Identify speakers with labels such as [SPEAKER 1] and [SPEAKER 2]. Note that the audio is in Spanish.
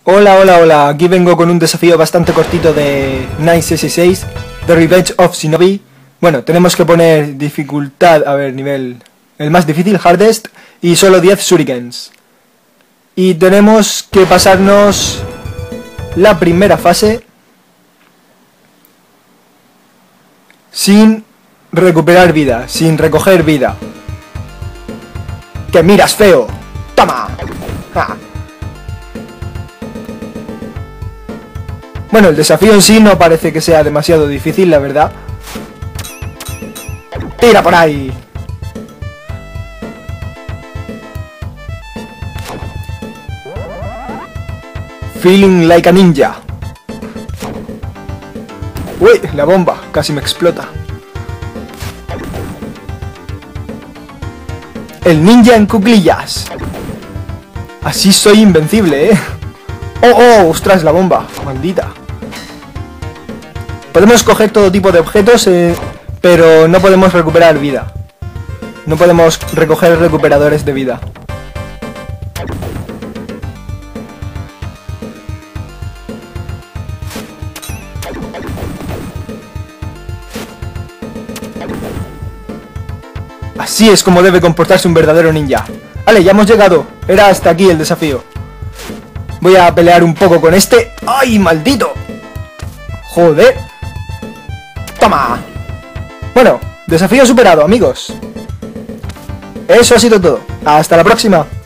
[SPEAKER 1] Hola, hola, hola, aquí vengo con un desafío bastante cortito de Nice 66, The Revenge of Shinobi. Bueno, tenemos que poner dificultad, a ver, nivel, el más difícil, hardest, y solo 10 shurikens. Y tenemos que pasarnos la primera fase sin recuperar vida, sin recoger vida. ¡Que miras feo! ¡Toma! ¡Ja! Bueno, el desafío en sí no parece que sea demasiado difícil, la verdad. ¡Tira por ahí! Feeling like a ninja. ¡Uy! La bomba, casi me explota. El ninja en cuclillas. Así soy invencible, ¿eh? ¡Oh, oh! ¡Ostras, la bomba! ¡Maldita! Podemos coger todo tipo de objetos, pero no podemos recuperar vida. No podemos recoger recuperadores de vida. Así es como debe comportarse un verdadero ninja. Vale, ya hemos llegado. Era hasta aquí el desafío. Voy a pelear un poco con este. ¡Ay, maldito! ¡Joder! ¡Toma! Bueno, desafío superado, amigos. Eso ha sido todo. Hasta la próxima.